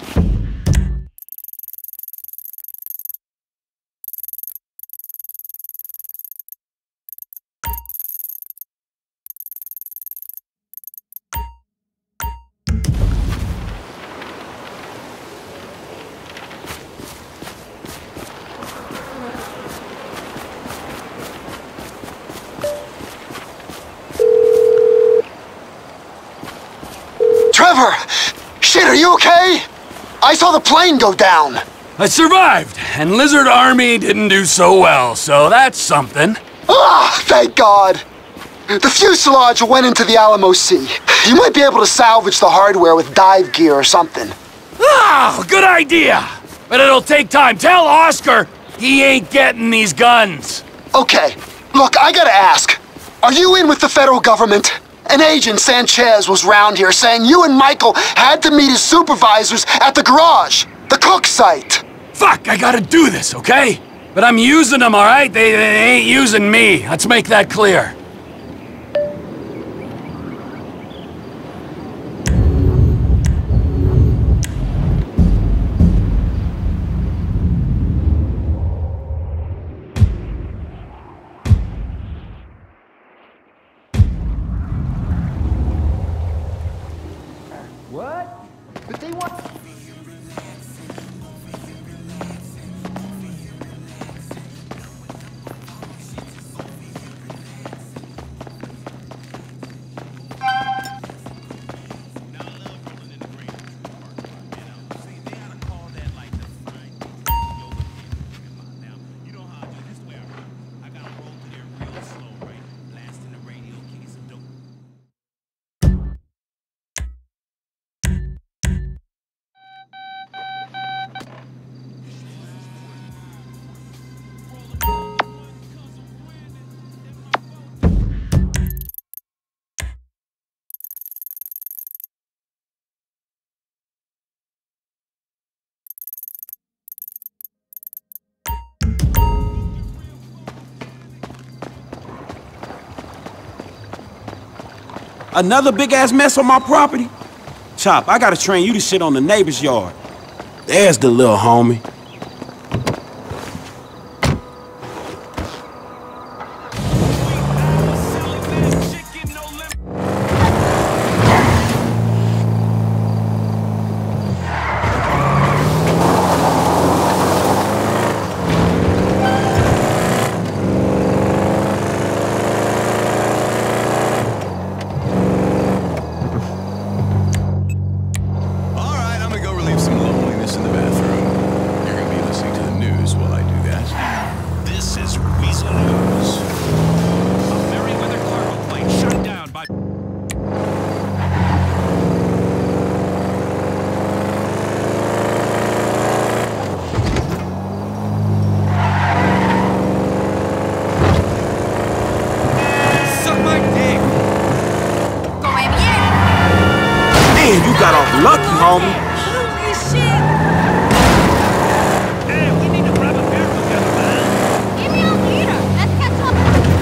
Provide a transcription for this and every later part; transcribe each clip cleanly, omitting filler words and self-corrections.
Trevor! Shit, are you okay? I saw the plane go down. I survived, and Lizard Army didn't do so well, so that's something. Ah, thank God. The fuselage went into the Alamo Sea. You might be able to salvage the hardware with dive gear or something. Ah, good idea! But it'll take time. Tell Oscar he ain't getting these guns. Okay, look, I gotta ask. Are you in with the federal government? An agent, Sanchez, was round here saying you and Michael had to meet his supervisors at the garage, the Cook site. Fuck, I gotta do this, okay? But I'm using them, all right? They ain't using me. Let's make that clear. What? But they want... Another big-ass mess on my property? Chop, I gotta train you to shit on the neighbor's yard. There's the little homie. You got off lucky, homie. Holy shit! Hey, we need to grab a beer together, man. Give me a liter. Let's catch up.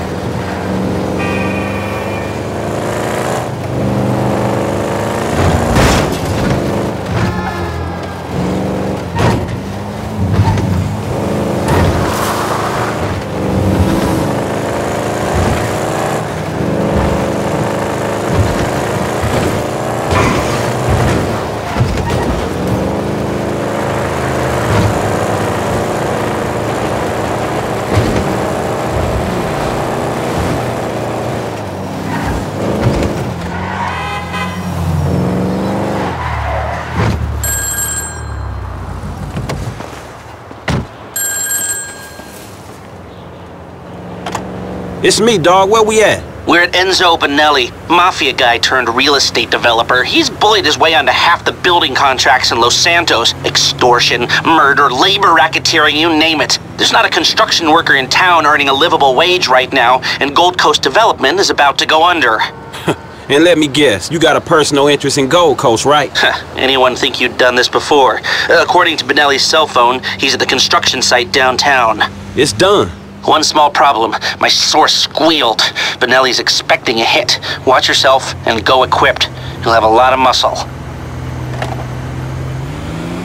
It's me, dawg. Where we at? We're at Enzo Benelli, mafia guy turned real estate developer. He's bullied his way onto half the building contracts in Los Santos. Extortion, murder, labor racketeering, you name it. There's not a construction worker in town earning a livable wage right now, and Gold Coast Development is about to go under. And let me guess, you got a personal interest in Gold Coast, right? Anyone think you'd done this before? According to Benelli's cell phone, he's at the construction site downtown. It's done. One small problem. My source squealed. Benelli's expecting a hit. Watch yourself and go equipped. You'll have a lot of muscle.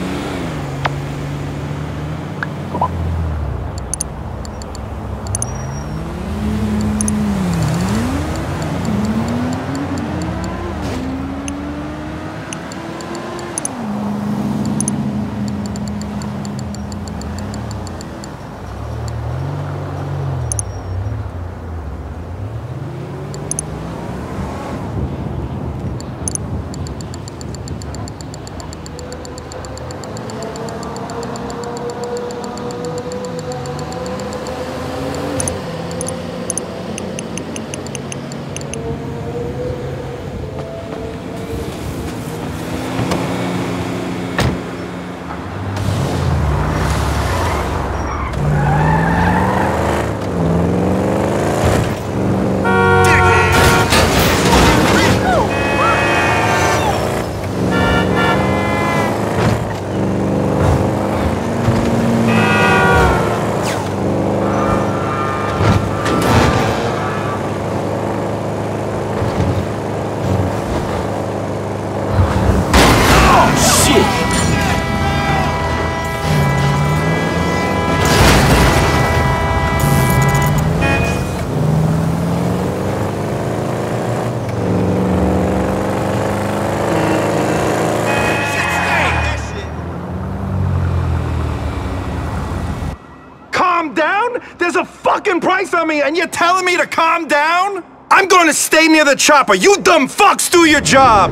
There's a fucking price on me, and you're telling me to calm down? I'm gonna stay near the chopper. You dumb fucks do your job!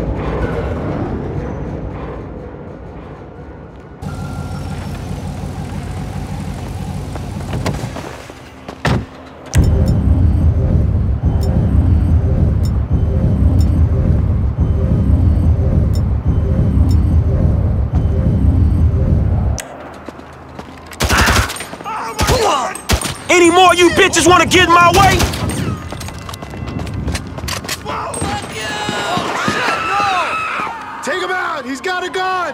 Any more you bitches want to get in my way? Take him out! He's got a gun!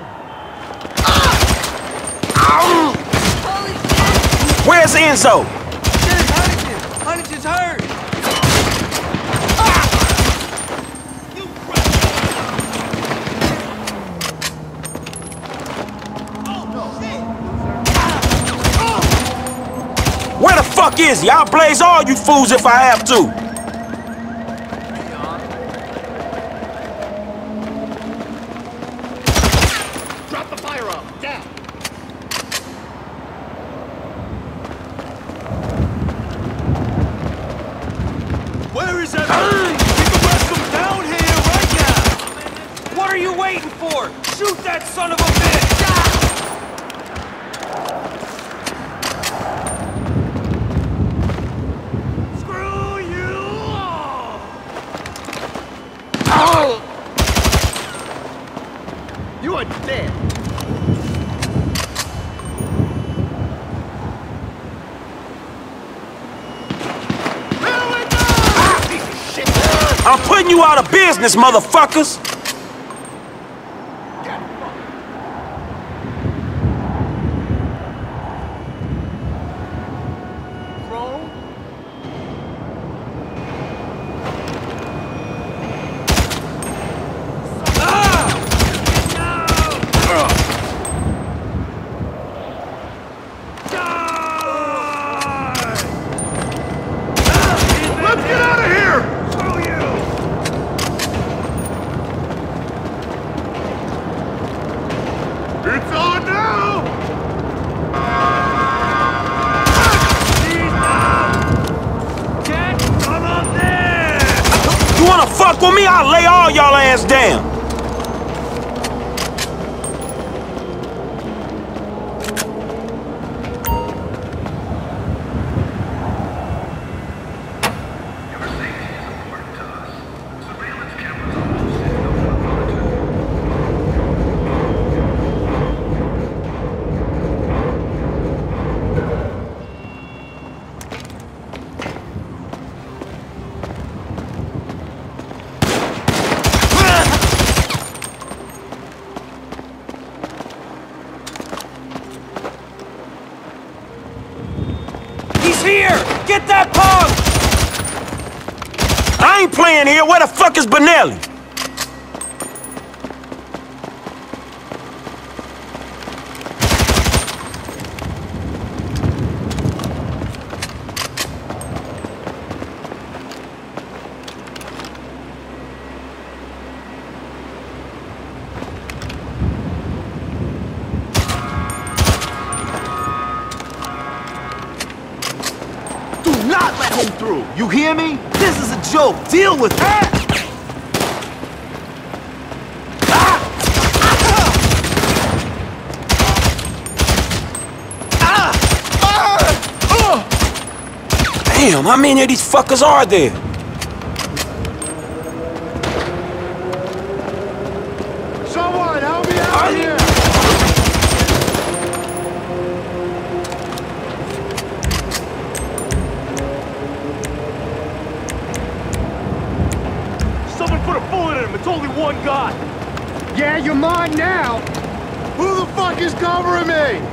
Holy shit! Where's Enzo? Shit, Huntington! Huntington's hurt! Where the fuck is he? I'll blaze all you fools if I have to. Drop the firearm! Down! Where is everyone? Get the rest of them down here right now! What are you waiting for? Shoot that son of a bitch! Screw you all! You are dead! I'm putting you out of business, motherfuckers! Let's get out of here! Screw you! It's on now! Cat, come on there! You wanna fuck with me? I'll lay all y'all ass down. He's here! Get that punk! I ain't playing here. Where the fuck is Benelli? Do not let him through! You hear me? This is a joke! Deal with it! Damn, how many of these fuckers are there? Someone help me out here! Someone put a bullet in him! It's only one guy! Yeah, you're mine now! Who the fuck is covering me?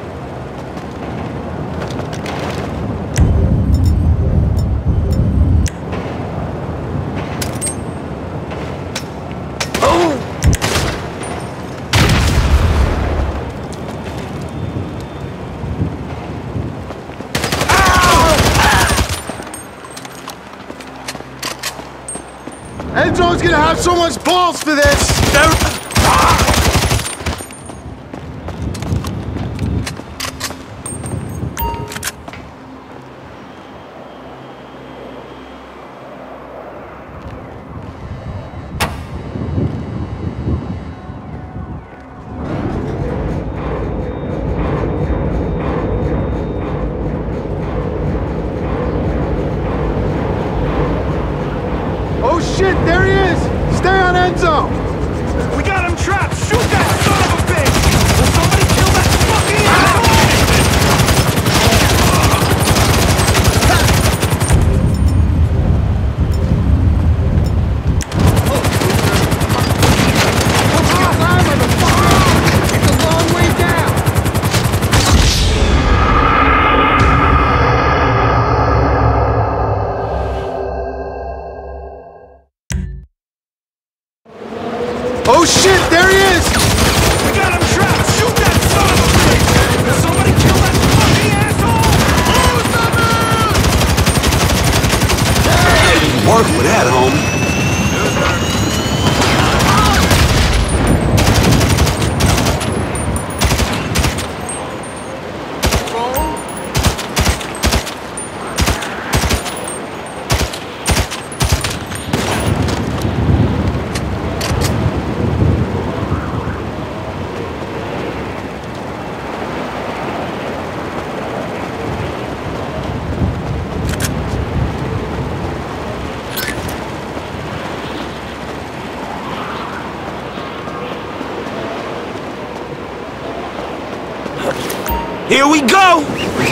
Enzo's gonna have so much balls for this! go! We got him trapped! Shoot that son of a bitch! Will somebody kill that fucking asshole? It's a long way down! Oh shit, there he is! We got him trapped! Shoot that son of a bitch! Will somebody kill that fucking asshole? Work with that, homie. Here we go!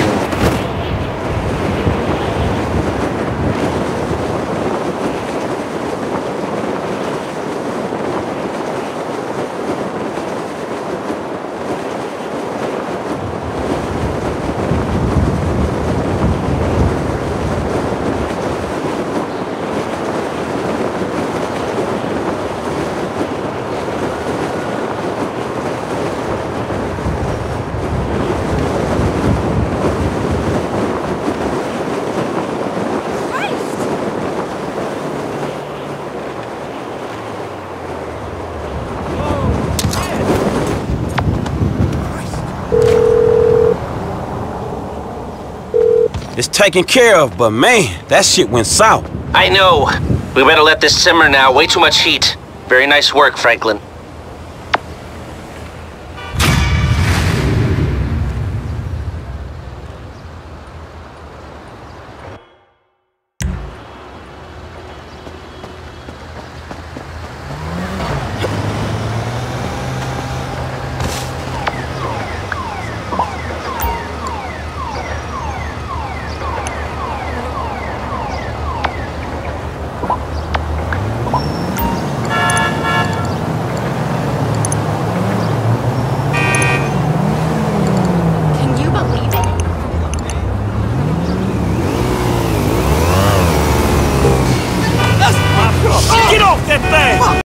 It's taken care of, but man, that shit went south. I know. We better let this simmer now. Way too much heat. Very nice work, Franklin. Get off that thing!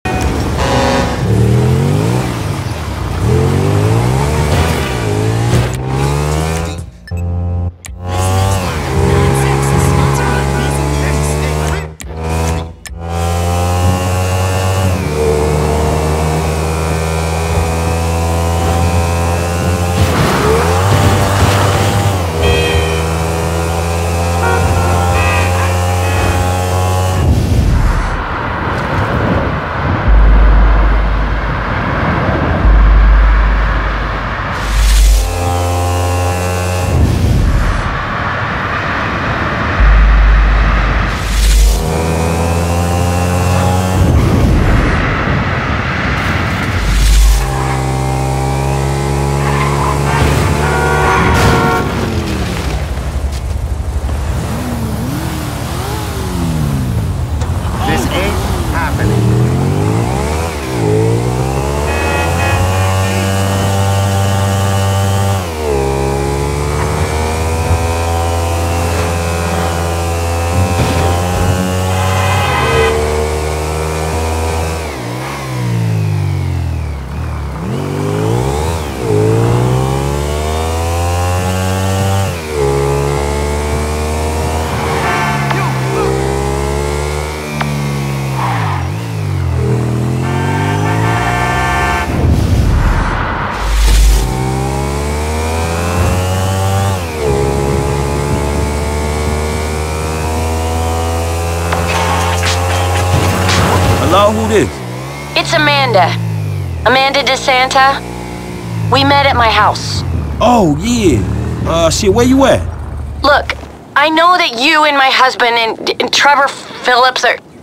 Hello, who this? It's Amanda. Amanda DeSanta. We met at my house. Oh, yeah. Shit, where you at? Look, I know that you and my husband and Trevor Phillips are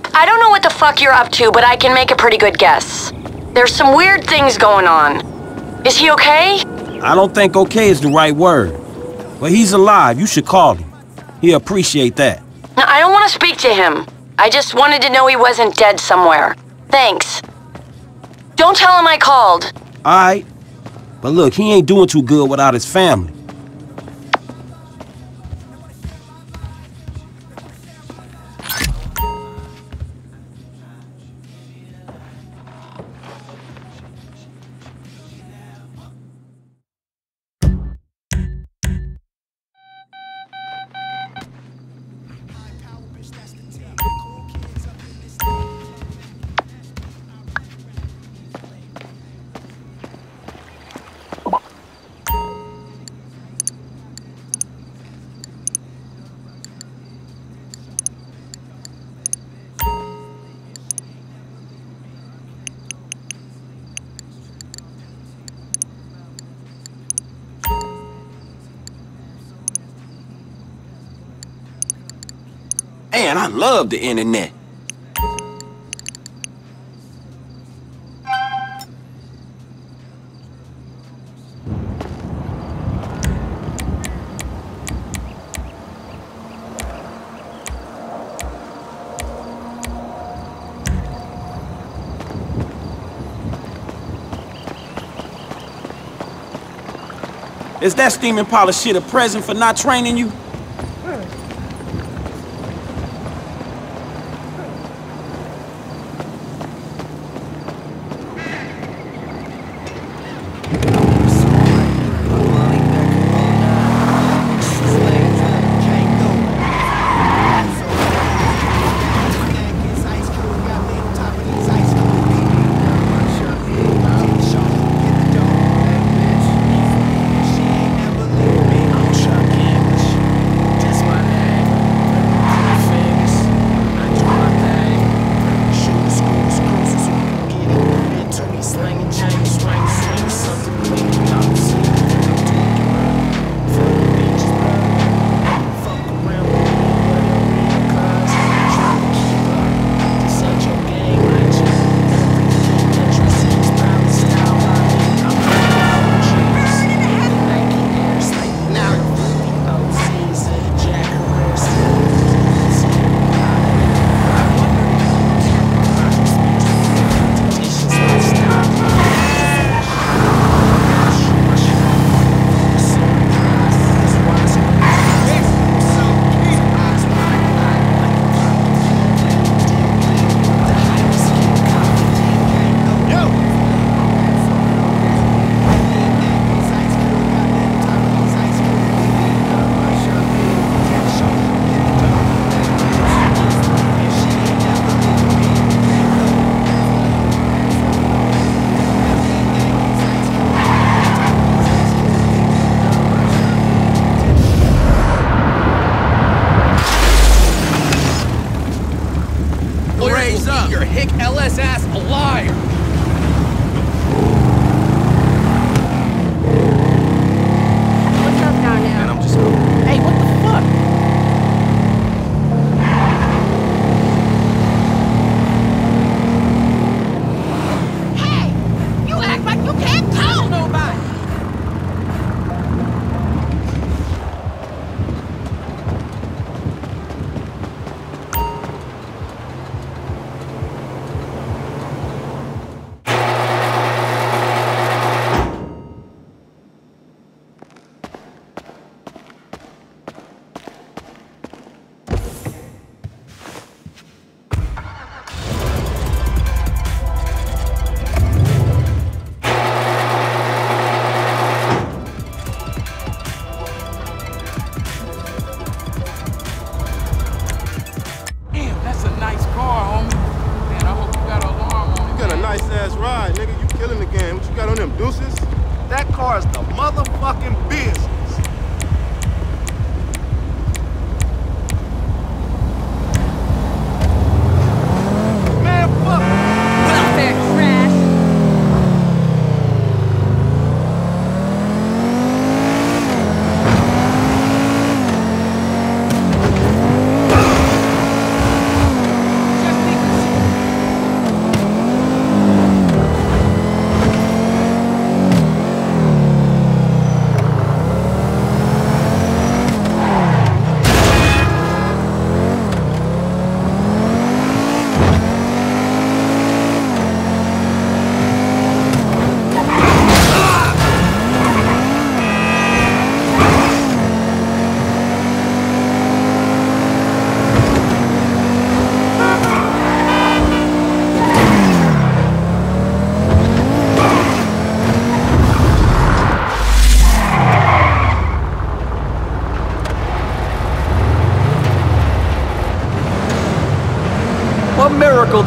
Look, I don't know what the fuck you're up to, but I can make a pretty good guess. There's some weird things going on. Is he okay? I don't think okay is the right word. But he's alive. You should call him. He'll appreciate that. No, I don't want to speak to him. I just wanted to know he wasn't dead somewhere. Thanks. Don't tell him I called. All right. But look, he ain't doing too good without his family. Man, I love the internet. Is that steaming pile of shit a present for not training you? Your hick LS ass alive! What's up down there? And I'm just... Hey, what the fuck? Hey! You act like you can't call nobody! That car's the motherfucking business. Man, fuck. Welfare trash! Just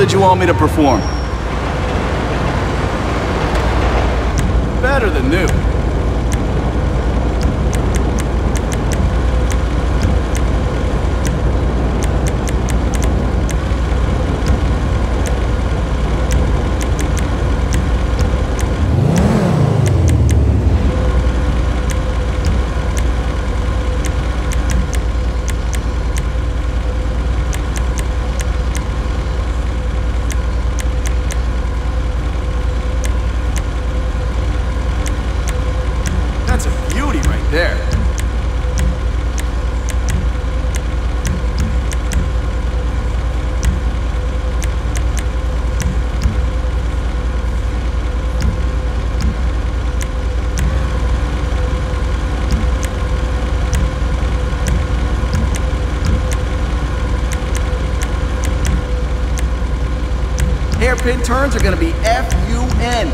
did you want me to perform? Better than new. That's a beauty right there. Hairpin turns are gonna be F-U-N.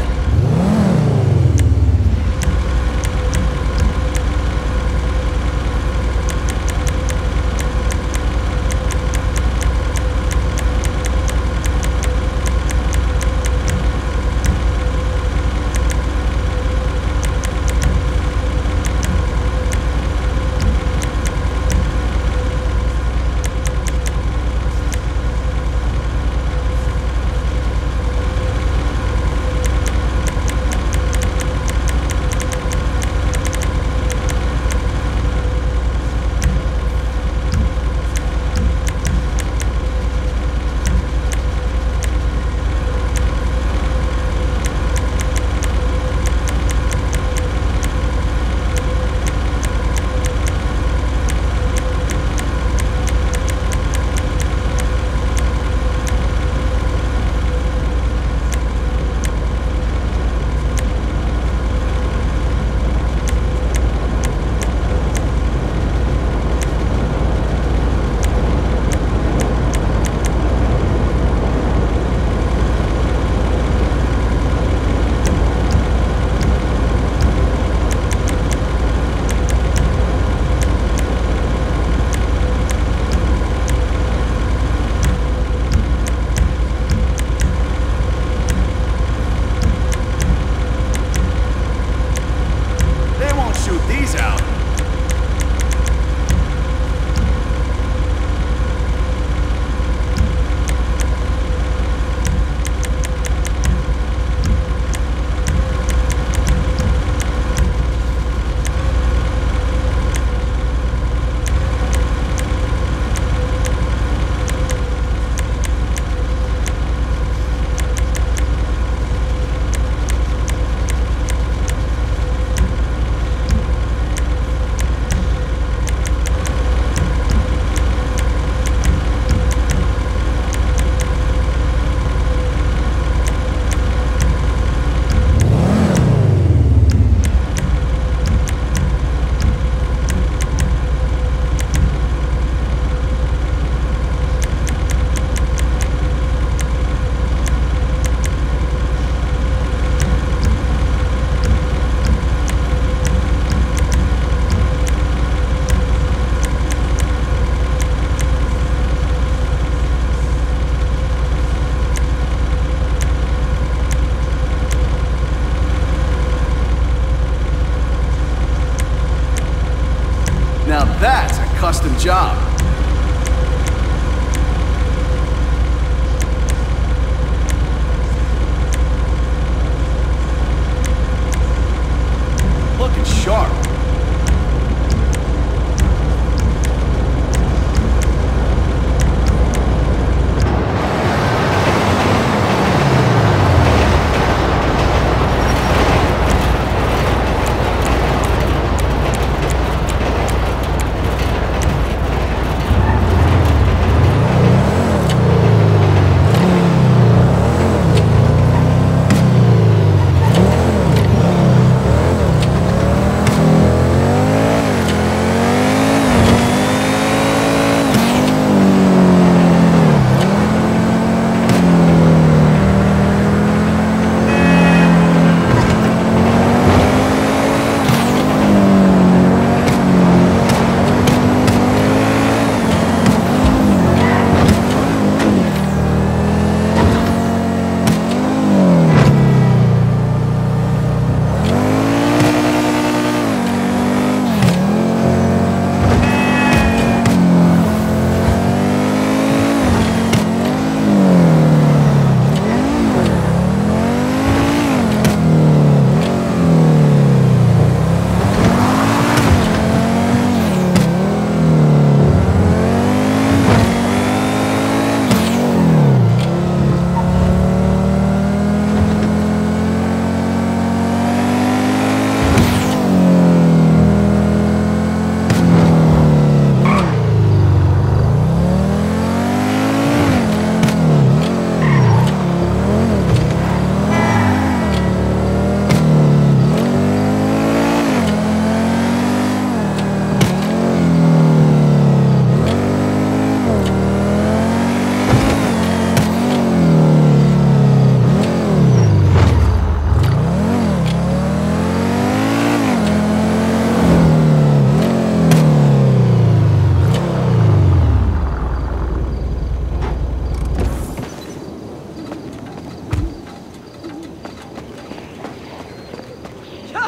Now that's a custom job. Looking sharp.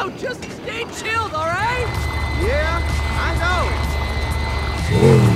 Bro, just stay chilled, alright? Yeah, I know.